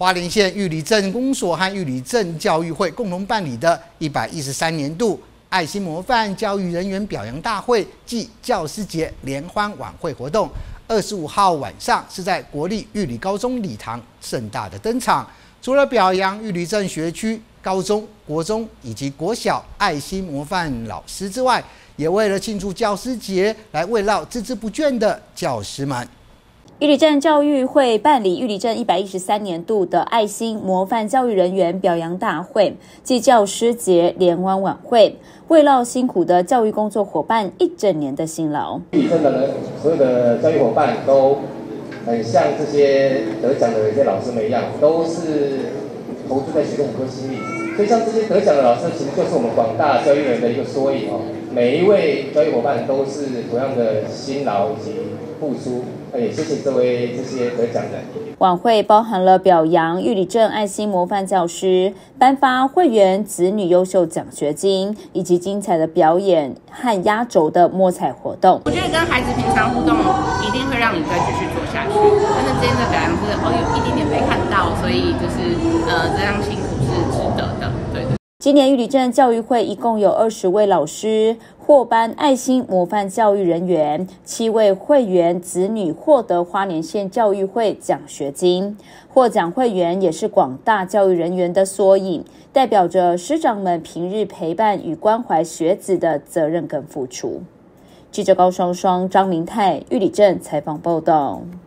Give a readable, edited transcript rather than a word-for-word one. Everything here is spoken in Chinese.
花莲县玉里镇公所和玉里镇教育会共同办理的113年度爱心模范教育人员表扬大会暨教师节联欢晚会活动，25号晚上是在国立玉里高中礼堂盛大的登场。除了表扬玉里镇学区高中、国中以及国小爱心模范老师之外，也为了庆祝教师节，来慰劳孜孜不倦的教师们。 玉里镇教育会办理玉里镇113年度的爱心模范教育人员表扬大会暨教师节联欢晚会，慰劳辛苦的教育工作伙伴一整年的辛劳。 玉里镇的所有的教育伙伴都很像这些得奖的一些老师们一样，都是投注在学生很多心力。所以像这些得奖的老师，其实就是我们广大教育人的一个缩影哦。每一位教育伙伴都是同样的辛劳以及付出。也谢谢这些得奖人。 晚会包含了表扬玉里镇爱心模范教师、颁发会员子女优秀奖学金，以及精彩的表演和压轴的摸彩活动。 我觉得跟孩子平常互动，一定会让你再继续做下去。但是今天的表扬是有一点点被看到，所以就是这样辛苦是值得的，对的。 今年玉里镇教育会一共有20位老师获颁爱心模范教育人员，7位会员子女获得花莲县教育会奖学金。获奖会员也是广大教育人员的缩影，代表着师长们平日陪伴与关怀学子的责任跟付出。记者高双双、张明泰玉里镇采访报道。